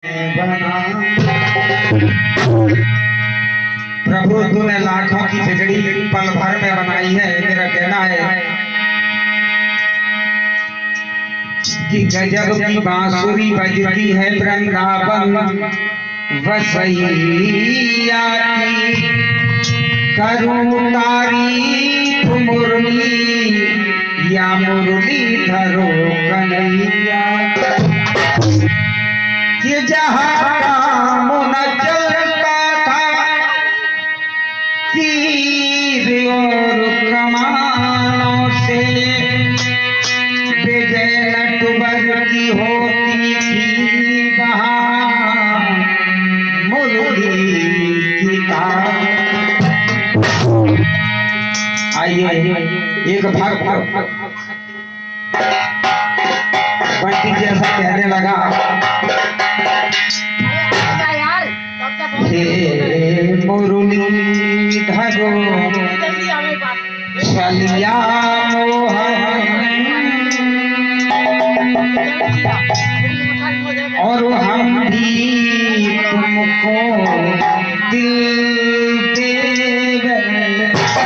प्रभु तूने लाखों की बिगड़ी पल भर में बनाई है। मेरा कहना है कि गजब की बांसुरी बजती है वृंदावन वसैया की, करूं तारीफ मुरली या मुरली धरो कन्हैया। ये जहाँ काम न चलता था तीर और कमानों से, विजय नटवर की होती थी बहार मुरली की तार। आइए एक भक्त पंडित जी ऐसा कहने लगा, हे मुरली धरो चलिया और हम भी तुमको दिल दे गए।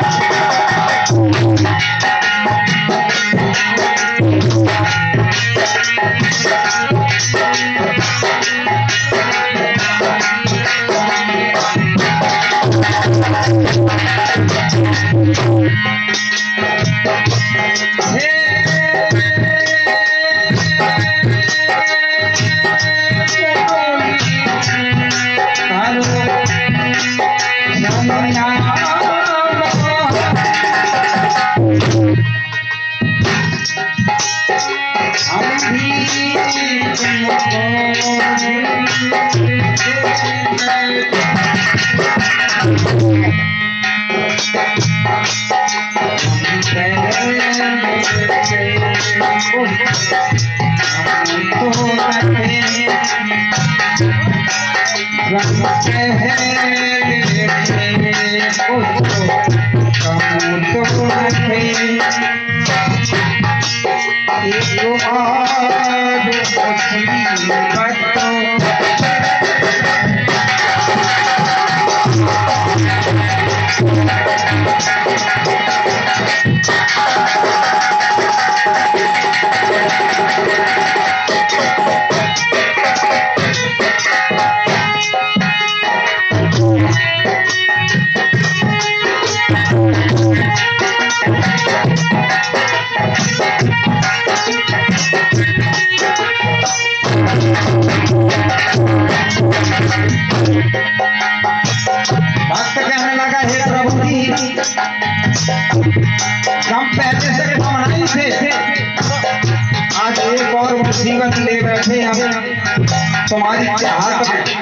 हम पहले से कमाई थे, आज एक और मुसीबत ले बैठे हम तुम्हारी चाहत में।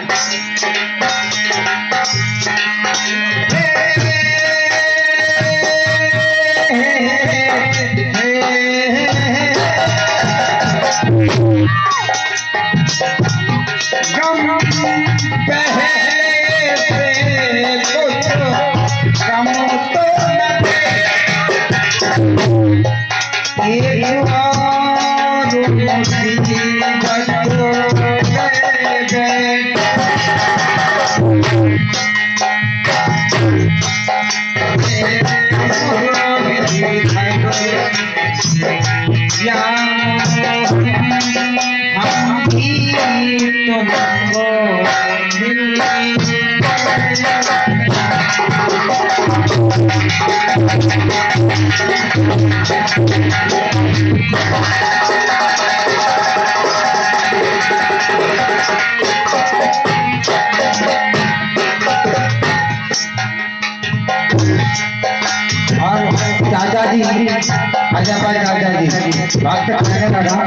चाचा जी अजय भाई, चाचा जी बात कहने लगा,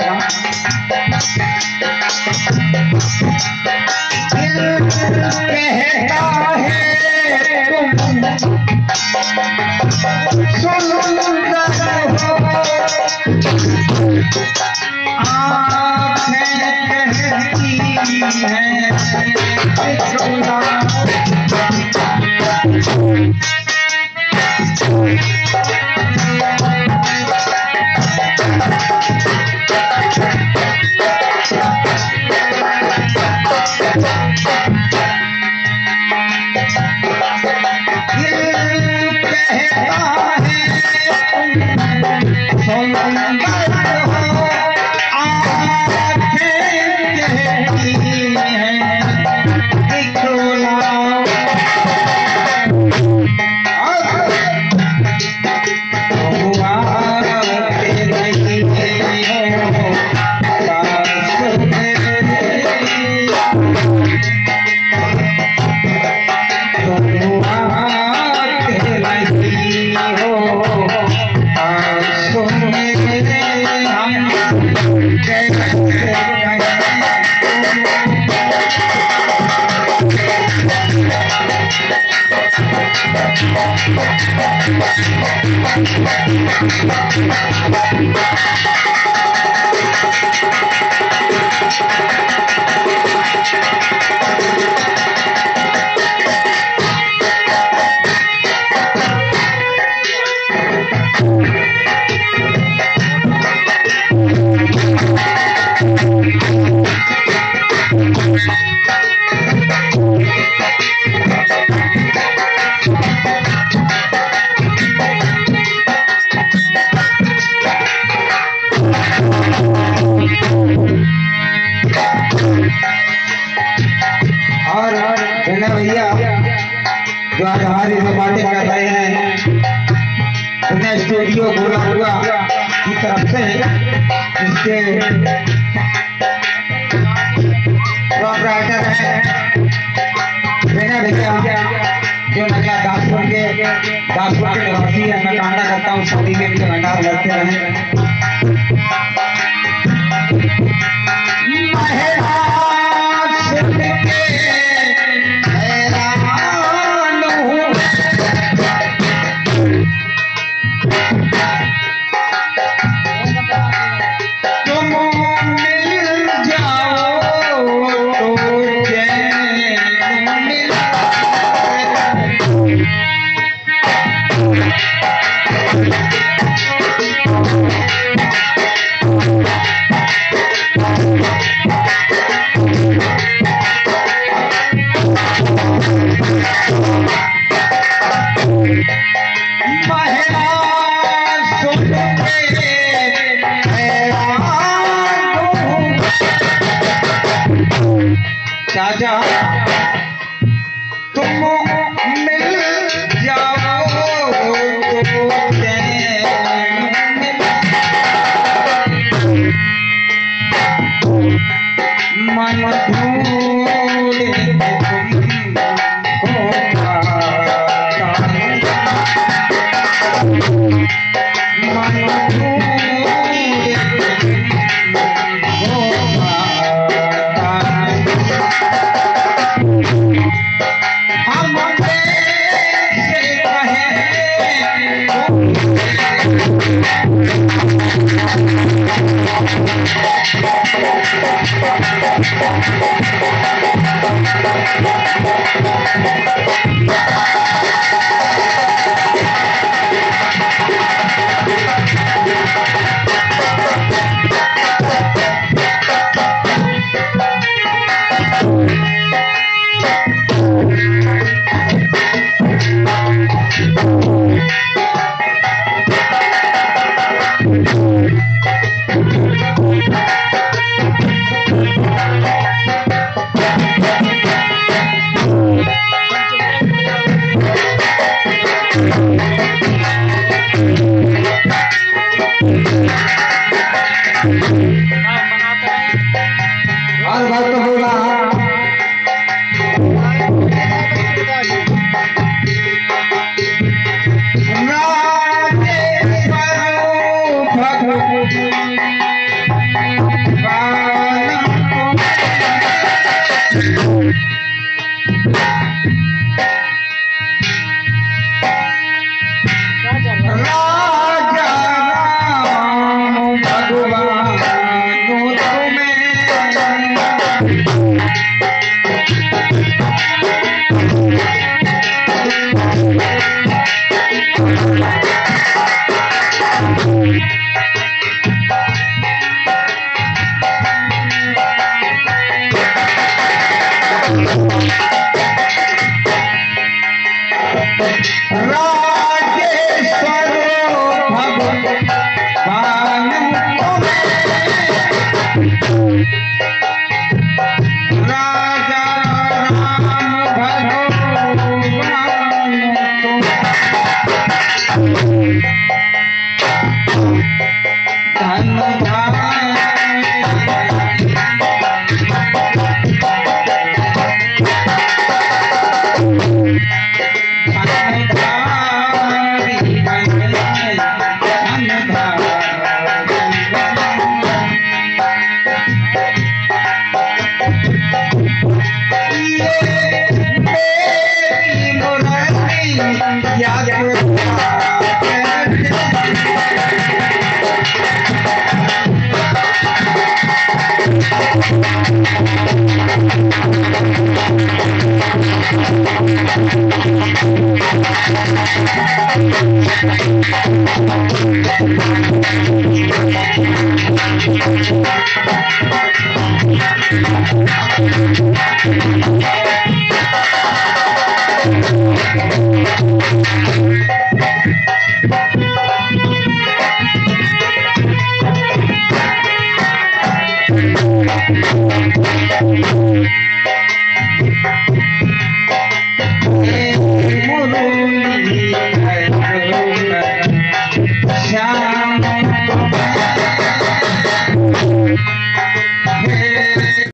कहता है भैया जो आज हमारी जो बातें कर रहे हैं पुणे स्टूडियो गोरखपुरा की तरफ से इसके प्रोपराइटर हैं विनय भैया जो नगला दासपुर के निवासी है। मैं कामना करता हूँ सभी के लिए भंडार लगते रहे। चाचा तुम मिल जाओ तो मन ढूंढे तुमको मन ढूंढे Thank you.